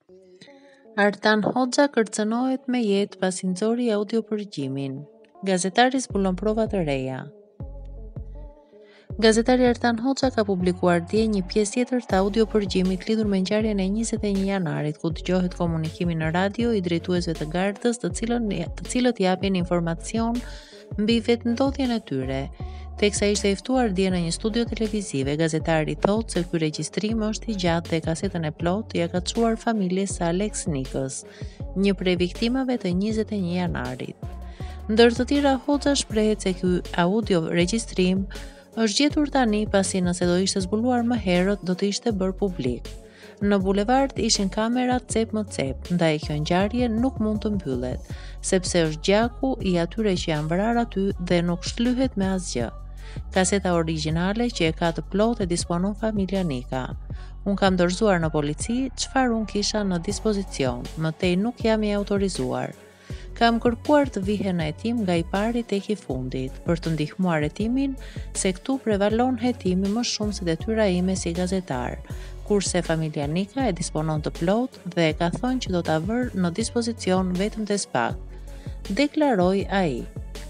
Artan Hoxha kër.cënohet me jetë pasi nxori audio-përgjimin. Gazetari zbulon prova të reja. Gazetari Artan Hoxha ka publikuar dje një pjesë tjetër të audio-përgjimit lidhur me ngjarjen e 21 janarit, ku dëgjohet komunikimi në radio i drejtuesve të gardës, të cilët japin informacion mbi vetëndodhjen e tyre. Teksa ishte i ftuar dje në një studio televizive, gazetari thotë se ky regjistrim është i gjatë dhe kasetën e plotë ja ka çuar familjes së Alex Nikës, një prej viktimave të 21 janarit. Ndër të tjera, Hoxha shprehet se ky audio regjistrim është gjetur tani pasi nëse do ishte zbuluar më herët do të ishte bërë publik. Në bulevard ishin kamerat cep më cep, ndaj kjo ngjarje nuk mund të mbyllet, sepse është gjaku i atyre që janë vrarë aty dhe nuk shlyhet me asgjë. Kaseta origjinale që e ka të plotë e disponon familja Nika. Unë kam dorëzuar në polici çfarë unë kisha në dispozicion, mëtej nuk jam i autorizuar. Kam kërkuar të vihen në hetim nga i pari tek i fundit, për të ndihmuar hetimin, se këtu prevalon hetimi më shumë se detyra ime si gazetar, kurse familja Nika e disponon të plotë dhe e ka thënë që do ta vër në dispozicion vetëm të spak, deklaroi ai.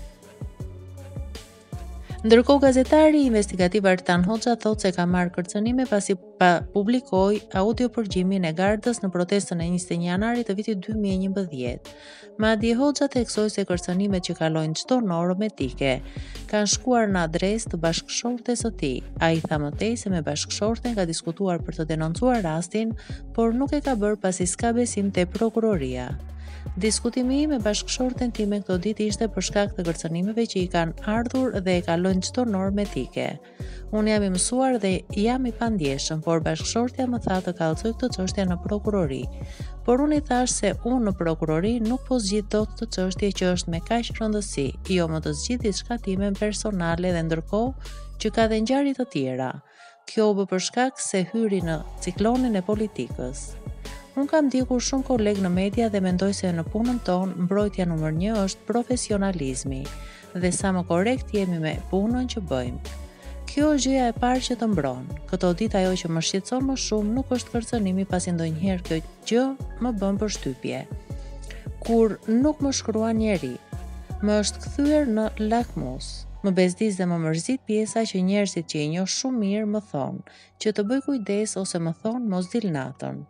Ndërkohë, gazetari investigativ Artan Hoxha thotë se ka marrë kërcënime pasi publikoi audio-përgjimin e gardës në protestën e 21 janarit të vitit 2011. Madje Hoxha theksoi se kërcënimet që kalojnë çdo normë etike kanë shkuar në adresë të bashkëshortes së tij. Ai tha mëtej se me bashkëshorten ka diskutuar për të denoncuar rastin, por nuk e ka bërë pasi s'ka besim te prokuroria. Diskutimi me bashkëshorten time këto ditë ishte për shkak të kërcënimeve që i kanë ardhur dhe e kalojnë çdo normë etike. Unë jam i mësuar dhe jam i pandjeshëm, por bashkëshortja më tha të kallëzoj këtë çështje në prokurori. Por unë i thash se unë në prokurori nuk po zgjidh dot këtë çështje që është me kaq rëndësi, jo më të zgjidh diçka time personale dhe ndërkohë që ka dhe ngjarje të tjera. Kjo u bë për shkak se hyri në ciklonin e politikës. Unë kam ndjekur shumë kolegë në media dhe mendoj se në punën tonë mbrojtja numër 1 është profesionalizmi dhe sa më korrekt jemi me punën që bëjmë. Kjo është gjëja e parë që të mbron. Këto ditë ajo që më shqetëson më shumë nuk është kërcënimi pasi ndonjëherë kjo gjë më bën përshtypje. Kur nuk më shkruan njeri, më është kthyer në lakmus. Më bezdis dhe më mërzit pjesa që njerëzit që i njoh shumë mirë më thonë që të bëj kujdes ose më thonë mos dil natën.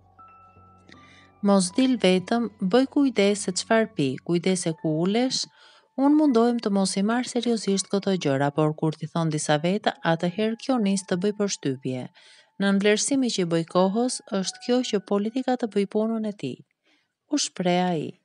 Mos dil vetëm, bëj kujdes se çfarë pi, kujdes se ku ulesh. Unë mundohem të mos i marr seriozisht këto gjëra, por kur t'i thon disa veta, atëherë kjo nis të bëj përshtypje. Në vlerësimi që i bëj kohës, është kjo që politika të bëj punën e tij. U shpreh ai.